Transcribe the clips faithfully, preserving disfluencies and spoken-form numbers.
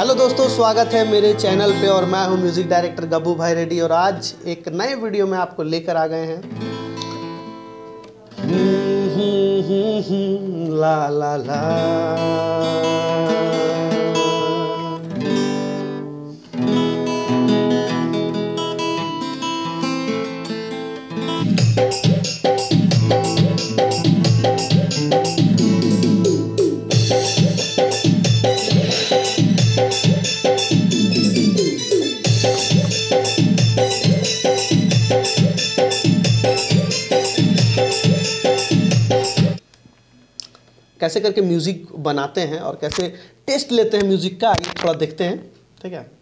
Hello दोस्तों, स्वागत है मेरे चैनल पे और मैं हूं म्यूज़िक डायरेक्टर गब्बू भाई रेड्डी और आज एक नए वीडियो में आपको लेकर आ गए हैं। ला ला ला कैसे करके म्यूज़िक बनाते हैं और कैसे टेस्ट लेते हैं म्यूज़िक का, ये थोड़ा देखते हैं। ठीक है,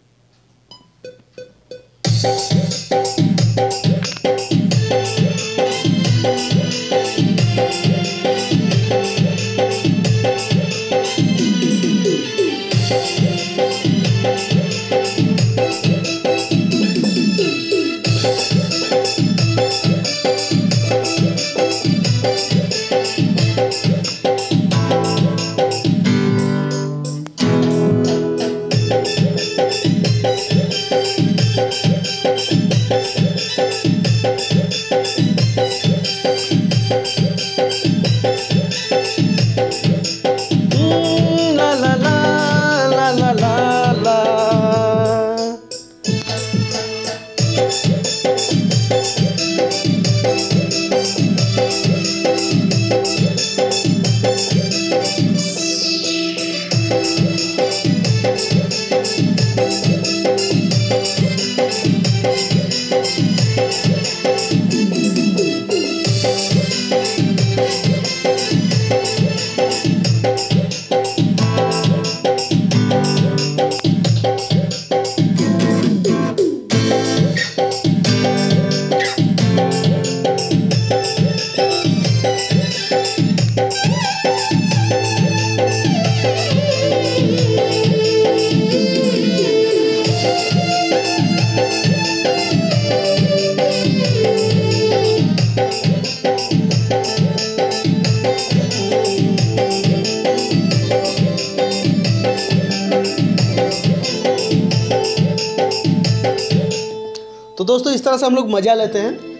तो दोस्तों इस तरह से हम लोग मज़ा लेते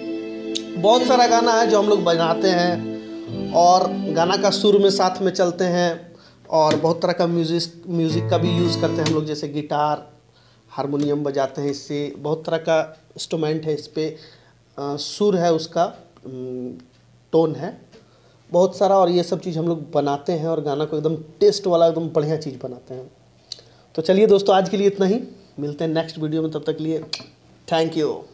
हैं। बहुत सारा गाना है जो हम लोग बनाते हैं और गाना का सुर में साथ में चलते हैं और बहुत तरह का म्यूज़िक म्यूज़िक का भी यूज़ करते हैं हम लोग, जैसे गिटार, हारमोनियम बजाते हैं। इससे बहुत तरह का इंस्ट्रूमेंट है, इस पर सुर है, उसका टोन है बहुत सारा, और ये सब चीज़ हम लोग बनाते हैं और गाना को एकदम टेस्ट वाला एकदम बढ़िया चीज़ बनाते हैं। तो चलिए दोस्तों, आज के लिए इतना ही, मिलते हैं नेक्स्ट वीडियो में, तब तक के लिए थैंक यू।